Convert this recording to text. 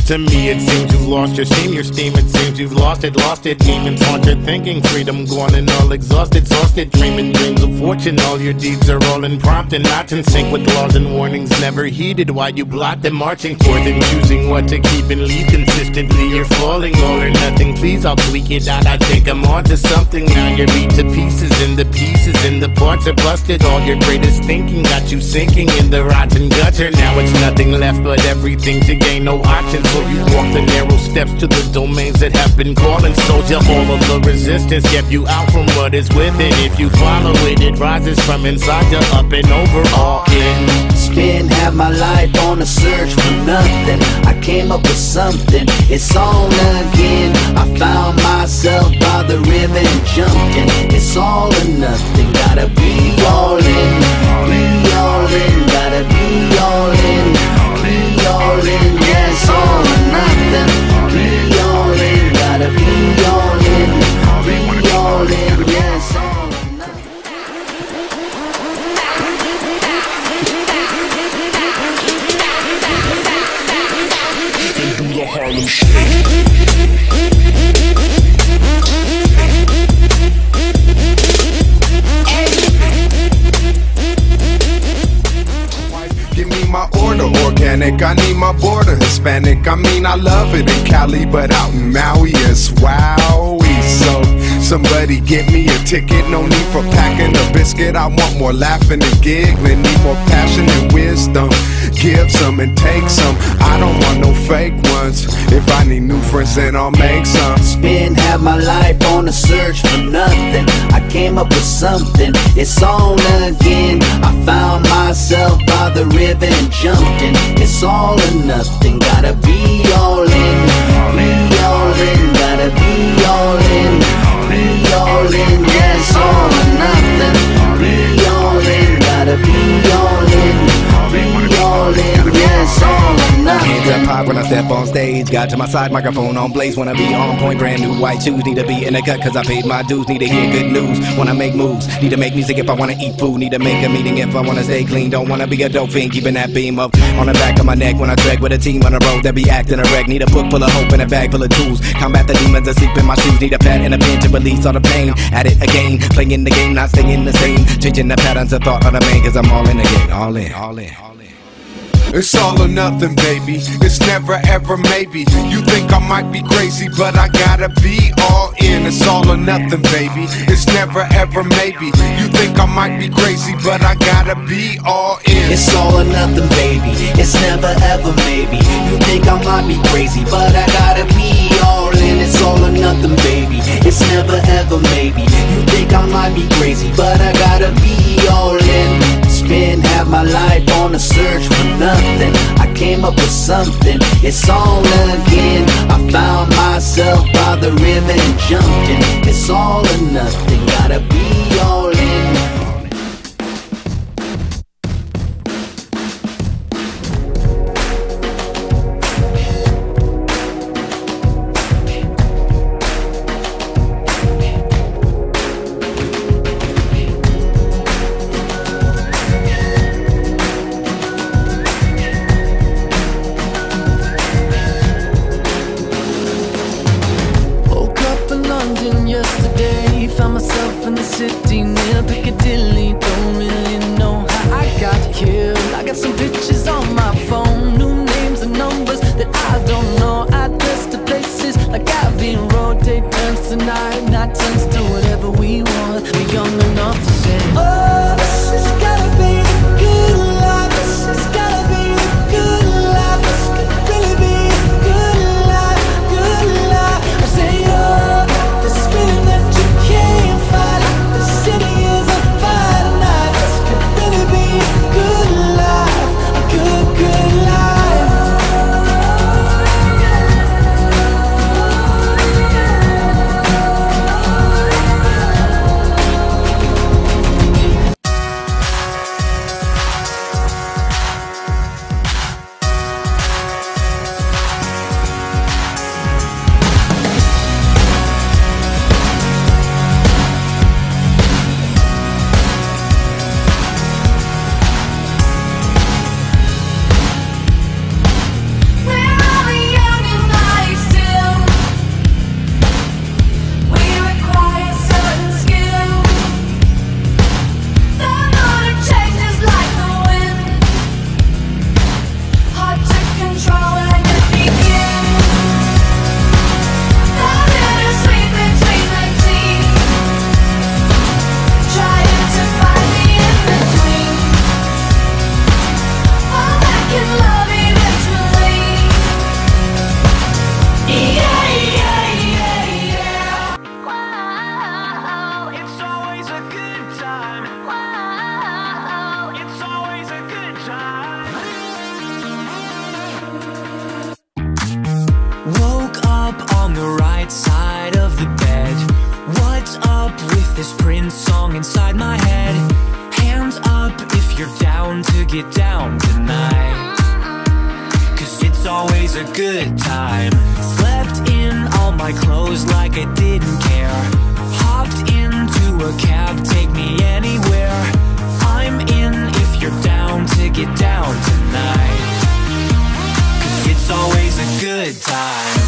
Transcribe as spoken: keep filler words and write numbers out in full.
To me it seems you've lost your steam, your steam it seems you've lost it, lost it. Demons haunt your thinking, freedom gone and all exhausted, exhausted. Dreaming dreams of fortune, all your deeds are all impromptu, not in sync with laws and warnings never heeded. Why you block them marching forth and choosing what to keep and leave consistently. You're falling all or nothing, please I'll tweak it out. I think I'm onto something now. You're beat to pieces and the pieces and the parts are busted. All your greatest thinking got you sinking in the rotten gutter. Now it's nothing left but everything to gain, no options. So you walk the narrow steps to the domains that have been calling. Soldier, all of the resistance kept you out from what is within. If you follow it, it rises from inside you, up and over, all in. Spend half my life on a search for nothing. I came up with something, it's on again. I found myself by the river and jumped in. It's all or nothing, gotta be all in. Be all in, gotta be all in. Be all in, yeah, it's all or nothing. Be all in, gotta be all in. Be all in, yeah, it's all or nothing. Harlem Shake. Give me my order, organic, I need my border, Hispanic. I mean, I love it in Cali, but out in Maui it's wowie. So, somebody get me a ticket, no need for packing a biscuit. I want more laughing and giggling, need more passion and wisdom. Give some and take some, I don't want no fake ones. If I need new friends, then I'll make some. Spend half my life on a search for nothing. I came up with something, it's on again. I found myself by the river and jumped in. It's all or nothing, gotta be all in. Be all in, gotta be all in. Be all in, yeah, it's all or nothing. Be all in, gotta be all in. Be all in, yeah, it's all or nothing. Hands up high when I step on stage. Got to my side, microphone on blaze. Wanna be on point, brand new white shoes. Need to be in the cut cause I paid my dues. Need to hear good news, wanna make moves. Need to make music if I wanna eat food. Need to make a meeting if I wanna stay clean. Don't wanna be a dope fiend, keeping that beam up on the back of my neck. When I trek with a team on the road that be acting a wreck. Need a book full of hope and a bag full of tools. Combat the demons that sleep in my shoes. Need a pad and a pen to release all the pain. At it again, playing the game, not staying the same. Changing the patterns of thought of the man, cause I'm all in again. All in, all in, all in. It's all or nothing, baby. It's never ever maybe. You think I might be crazy, but I gotta be all in. It's all or nothing, baby. It's never ever maybe. You think I might be crazy, but I gotta be all in. It's all or nothing, baby. It's never ever maybe. You think I might be crazy, but I gotta be all in. It's all or nothing, baby. It's never ever maybe. You think I might be crazy, but I gotta be all in. Spend half my life on a search for nothing. I came up with something, it's on again. I found myself by the river and jumped in. It's all or nothing, gotta be all in. up on the right side of the bed. What's up with this Prince song inside my head? Hands up if you're down to get down tonight, 'cause it's always a good time. Slept in all my clothes like I didn't care. Hopped into a cab, take me anywhere. I'm in if you're down to get down tonight, 'cause it's always a good time.